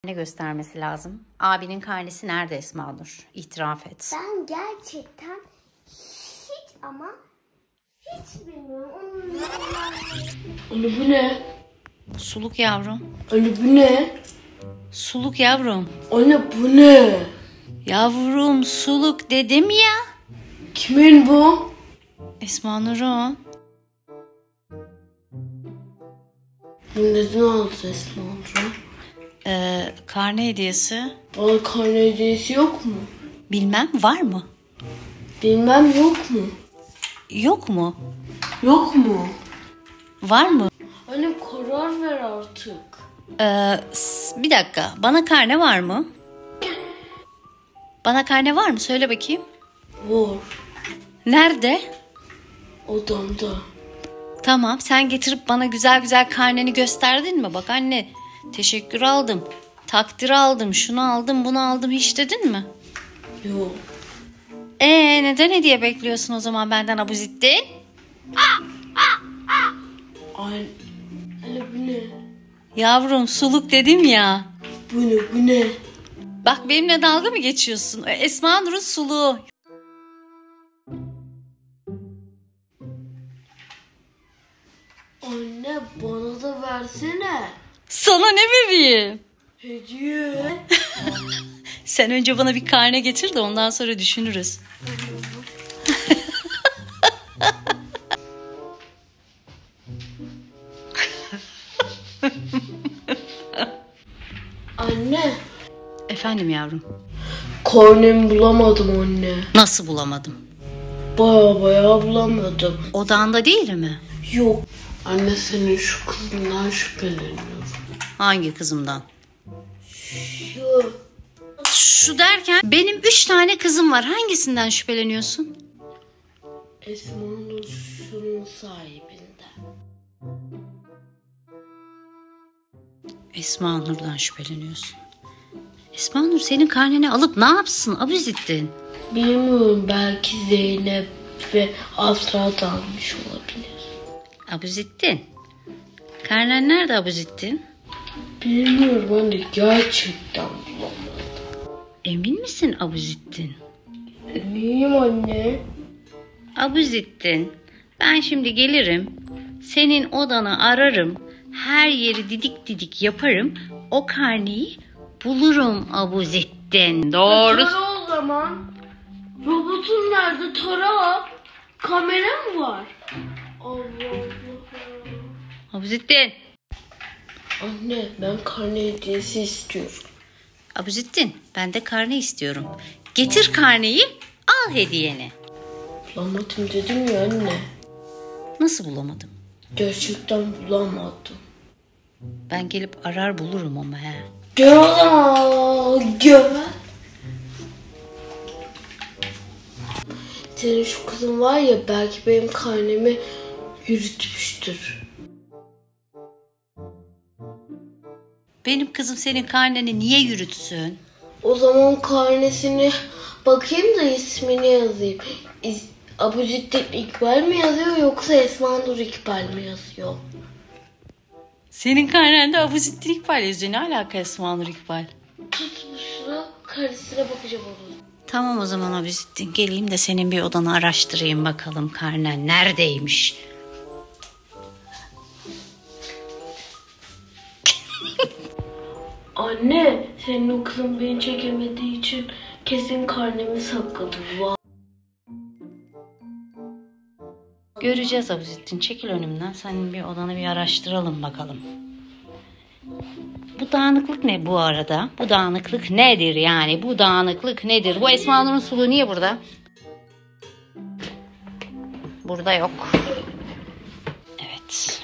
Ne göstermesi lazım? Abinin karnesi nerede Esma Nur? İtiraf et. Ben gerçekten hiç bilmiyorum. Anne bu ne? Suluk yavrum. Anne bu ne? Suluk yavrum. Anne bu ne? Yavrum suluk dedim ya. Kimin bu? Esma Nur'un. Neden aldı Esma Nur'un? Karne hediyesi. Bana karne hediyesi yok mu? Bilmem var mı? Bilmem yok mu? Yok mu? Yok mu? Var mı? Anne karar ver artık. Bir dakika. Bana karne var mı? Bana karne var mı? Söyle bakayım. Var. Nerede? Odamda. Tamam. Sen getirip bana güzel güzel karneni gösterdin mi? Bak anne teşekkür aldım. Takdir aldım. Şunu aldım bunu aldım hiç dedin mi? Yok. Neden hediye bekliyorsun o zaman benden Abuzittin? Anne bu ne? Yavrum suluk dedim ya. Bu ne? Bu ne? Bak benimle dalga mı geçiyorsun? Esma Nur'un suluğu. Anne bana da versene. Sana ne vereyim? Hediye. Sen önce bana bir karne getir de ondan sonra düşünürüz. Anne. Efendim yavrum. Karnemi bulamadım anne. Nasıl bulamadım? Baya bulamadım. Odağında değil mi? Yok. Anne senin şu kızından şüpheleniyorum. Hangi kızımdan? Şu. Şu derken benim 3 tane kızım var. Hangisinden şüpheleniyorsun? Esma'nın şunun sahibinden. Esma Nur'dan şüpheleniyorsun. Esma Nur senin karneni alıp ne yapsın Abuzittin? Bilmiyorum, belki Zeynep ve Asra da almış olabilir. Abuzittin. Karnen nerede Abuzittin? Bilmiyorum anne, gerçekten bulamadım. Emin misin Abuzittin? Eminim anne. Abuzittin. Ben şimdi gelirim. Senin odanı ararım. Her yeri didik didik yaparım. O karneyi bulurum Abuzittin. Doğru. Tara o zaman. Robotun nerede? Tara. Kamera mı var? Allah Allah. Abuzittin. Anne ben karne hediyesi istiyorum. Abuzittin. Ben de karne istiyorum. Getir karneyi. Al hediyeni. Bulamadım dedim ya anne. Nasıl bulamadım? Gerçekten bulamadım. Ben gelip arar bulurum ama he. Gel o zaman. Gel. Senin şu kızın var ya, belki benim karnemi yürütmüştür. Benim kızım senin karneni niye yürütsün? O zaman karnesini bakayım da ismini yazayım. Abuzittin İkbal mi yazıyor yoksa Esma Nur İkbal mi yazıyor? Senin karnende Abuzittin İkbal yazıyor. Ne alaka Esma Nur İkbal? Tutmuşla karısına bakacağım onu. Tamam o zaman Abuzittin. Geleyim de senin bir odanı araştırayım bakalım karnen neredeymiş. Anne, senin o kızın beni çekemediği için kesin karnemi sakladı. Göreceğiz Abuzittin. Çekil önümden. Senin bir odanı bir araştıralım bakalım. Bu dağınıklık ne bu arada? Bu dağınıklık nedir yani? Bu dağınıklık nedir? Bu Esma Nur'un suluğu niye burada? Burada yok. Evet.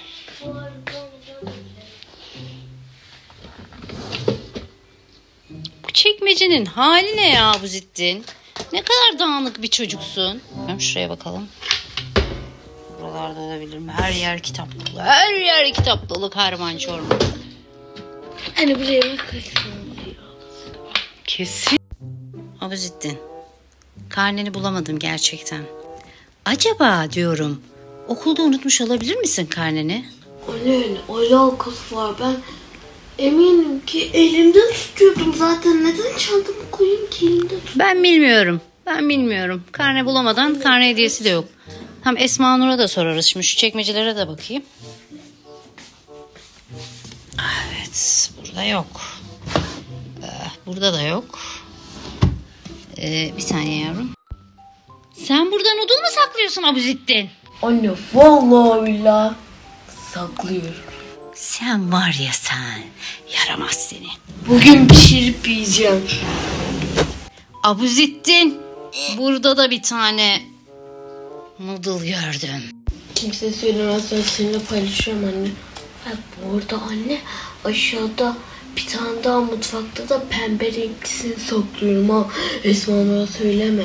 Bu çekmecenin hali ne ya Abuzittin? Ne kadar dağınık bir çocuksun. Şuraya bakalım. Buralarda olabilir mi? Her yer kitap dolu. Her yer kitap dolu karman çorman. Anne buraya bakarsın. Kesin. Abuzittin. Karneni bulamadım gerçekten. Acaba diyorum okulda unutmuş olabilir misin karneni? Anne ne alakası var? Ben Eminim ki elimde tutuyordum zaten. Neden çantamı koyayım ki elimde tutuyordum? Ben bilmiyorum. Ben bilmiyorum. Karne bulamadan karne hediyesi de yok. Tam Esma Nur'a da sorarız. Şimdi şu çekmecelere de bakayım. Evet. Burada yok. Burada da yok. Bir saniye yavrum. Sen burada noodle mu saklıyorsun Abuzittin? Anne vallahi billahi saklıyorum. Sen var ya sen. Yaramaz seni. Bugün pişirip yiyeceğim. Abuzittin. Burada da bir tane noodle gördüm. Kimse söylemezsen seninle paylaşıyorum anne. Ha, bu arada anne aşağıda bir tane daha mutfakta da pembe renklisini saklıyorum ha. Esma Nur'a söyleme.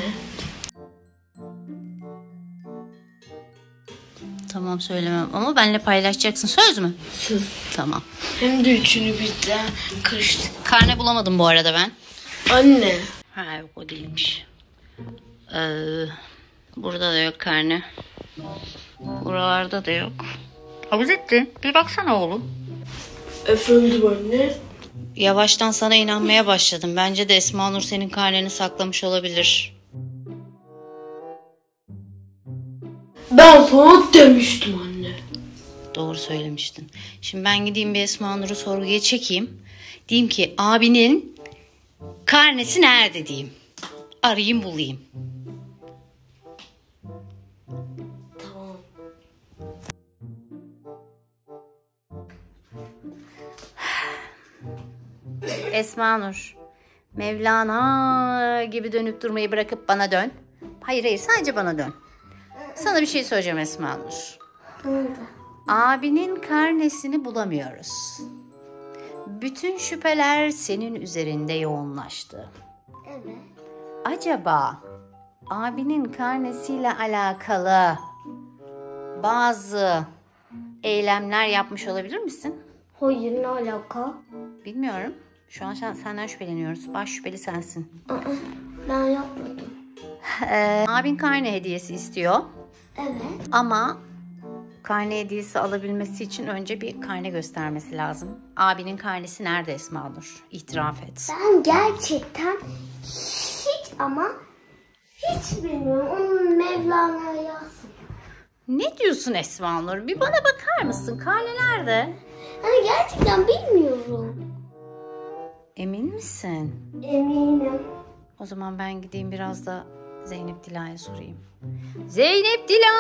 Tamam söylemem ama benimle paylaşacaksın. Söz mü? Söz. Tamam. Hem de üçünü birden karıştık. Karne bulamadım bu arada ben. Anne. Ha yok o değilmiş. Burada da yok karne. Buralarda da yok. Abuzittin bir baksana oğlum. Efendim anne. Yavaştan sana inanmaya başladım. Bence de Esma Nur senin karneni saklamış olabilir. Ben sana demiştim anne. Doğru söylemiştin. Şimdi ben gideyim bir Esma Nur'u sorguya çekeyim. Diyeyim ki abinin karnesi nerede diyeyim. Arayayım bulayım. Tamam. Esma Nur, Mevlana gibi dönüp durmayı bırakıp bana dön. Hayır sadece bana dön. Sana bir şey söyleyeceğim Esma Nur. Abinin karnesini bulamıyoruz. Bütün şüpheler senin üzerinde yoğunlaştı. Evet. Acaba abinin karnesiyle alakalı bazı eylemler yapmış olabilir misin? Hayır, ne alaka? Bilmiyorum. Şu an senden şüpheleniyoruz. Baş şüpheli sensin. Ben yapmadım. Abin karne hediyesi istiyor. Evet. Ama karne hediyesi alabilmesi için önce bir karne göstermesi lazım. Abinin karnesi nerede Esma Nur? İtiraf et. Ben gerçekten hiç bilmiyorum. Onun Mevlana'ya yazsın. Ne diyorsun Esma Nur? Bir bana bakar mısın? Karne nerede? Hani gerçekten bilmiyorum. Emin misin? Eminim. O zaman ben gideyim biraz da Zeynep Dila'ya sorayım. Zeynep Dila!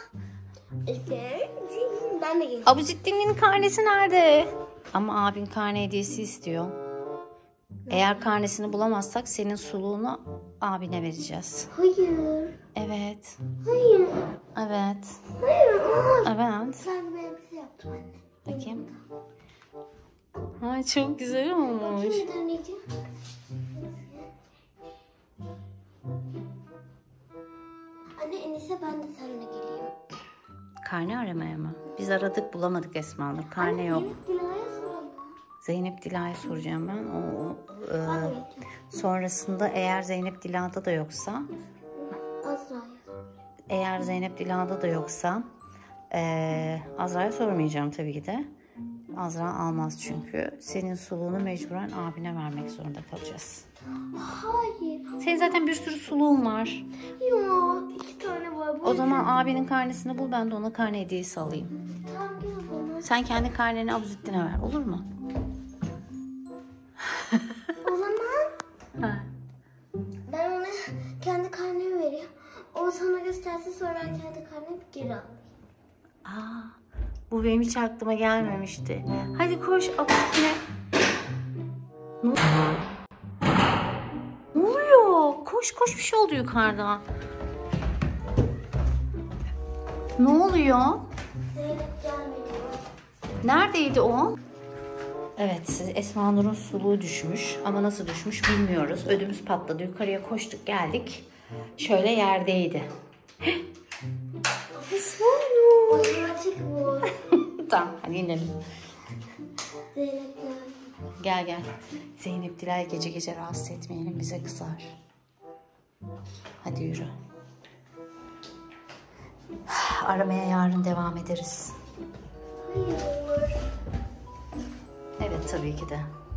Ben de geleceğim. Abuzittin'in karnesi nerede? Ama abin karne hediyesi istiyor. Eğer karnesini bulamazsak senin suluğunu abine vereceğiz. Hayır. Evet. Hayır. Evet. Hayır. Evet. Sen bir elbise yaptım anne. Bakayım. Ay çok güzel olmuş. Şimdi deneyeceğim. Anne en iyisi ben de seninle geleyim. Karne aramaya mı? Biz aradık bulamadık Esma Nur. Karne yok. Dila'ya soralım. Zeynep Dila'ya soracağım ben. Sonrasında eğer Zeynep Dila'da da yoksa Azra'ya sormayacağım tabii ki de. Azra almaz çünkü. Senin suluğunu mecburen abine vermek zorunda kalacağız. Hayır. Senin zaten bir sürü suluğun var. Yok. 2 tane var. O zaman abinin karnesini bul, ben de ona karne hediyesi alayım. Tamam gel o zaman. Sen kendi karneni Abuzittin'e ver, olur mu? O zaman Ha. ben ona kendi karnemi vereyim. O sana gösterse sonra ben kendi karnemi geri alayım. Aa, bu benim hiç aklıma gelmemişti. Hadi koş Abuzittin'e. Ne oluyor? Koş koş, bir şey oldu yukarıda. Ne oluyor? Zeynep gelmedi. Neredeydi o? Evet, Esma Nur'un suluğu düşmüş ama nasıl düşmüş bilmiyoruz. Ödümüz patladı. Yukarıya koştuk geldik. Şöyle yerdeydi. Esma Nur. Otomatik bu. Tamam hadi inelim. Zeynep geldi. Gel gel. Zeynep Dilay gece gece rahatsız etmeyelim, bize kızar. Hadi yürü. Aramaya yarın devam ederiz. Hayır. Evet tabii ki de.